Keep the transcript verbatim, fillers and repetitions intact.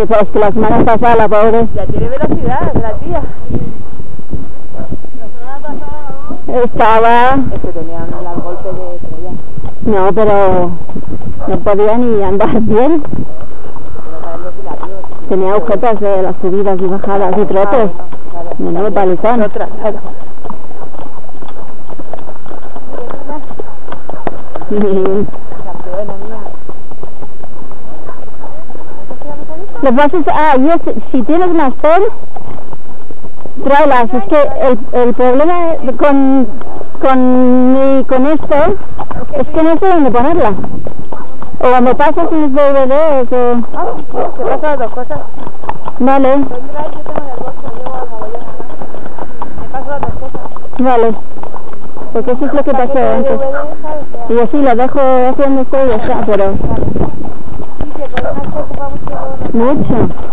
pues que la semana pasada la pobre... Ya tiene velocidad, la tía. Estaba... Es que tenía un golpe de estrella. No, pero no podía ni andar bien. Tenía agujetas de las subidas y bajadas y trotes. Menudo palizón. Otra, claro. Campeona mía. Lo que pasa es, ah, yo, si, si tienes unas pon, tráelas. Es que el, el problema con, con, mi, con esto es que no sé dónde ponerla. O cuando pasas unos D V Ds o... Ah, te pasan las dos cosas. Vale. Vendrá y yo tengo en el bolso, llevo al mogollón. Me paso las dos cosas. Vale. Porque eso es lo que pasó antes. Y así lo dejo haciéndose y ya está, pero... Sí, que con una se ocupa mucho. Mucho.